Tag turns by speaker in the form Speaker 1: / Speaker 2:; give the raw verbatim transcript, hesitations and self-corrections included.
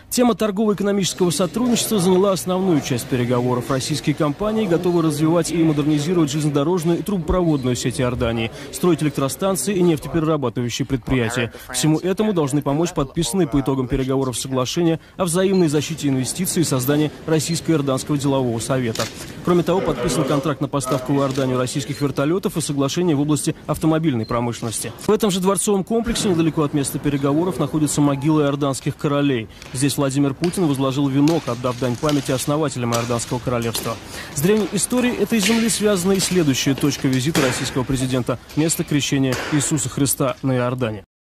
Speaker 1: Тема торгово-экономического сотрудничества заняла основную часть переговоров. Российские компании готовы развивать и модернизировать железнодорожную и трубопроводную сеть Иордании, строить электростанции и нефтеперерабатывающие предприятия. Всему этому должны помочь подписанные по итогам переговоров соглашения о взаимной защите инвестиций и создании Российско-Иорданского делового совета. Кроме того, подписан контракт на поставку в Иорданию российских вертолетов и соглашение в области автомобильной промышленности. В этом же дворцовом комплексе, недалеко от места переговоров, находится могила иорданских королей. Здесь Владимир Путин возложил венок, отдав дань памяти основателям Иорданского королевства. С древней историей этой земли связана и следующая точка визита российского президента – место крещения Иисуса Христа на Иордане.